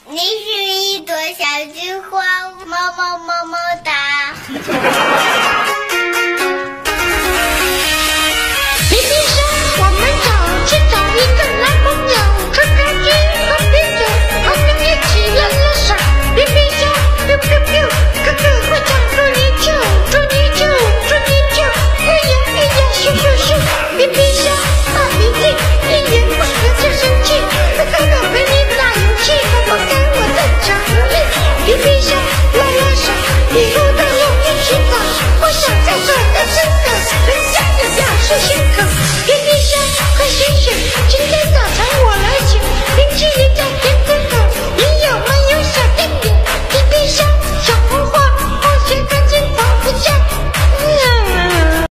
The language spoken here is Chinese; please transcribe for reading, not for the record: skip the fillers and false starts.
你是一朵小菊花，么么么么哒。 冰冰箱，我们找一个男朋友，吃炸鸡喝啤酒，和你一起拉拉手。冰冰箱，biu biu biu，哥哥会唱祝你久，祝你久，祝你久，哎呀哎呀咻咻咻。冰冰箱，大鼻涕，一言不合就生气，哥哥要陪你打游戏，我不干我的奖励。冰冰箱，拉拉手，以后都用一起走，我想再做个真的，人家也表示心疼。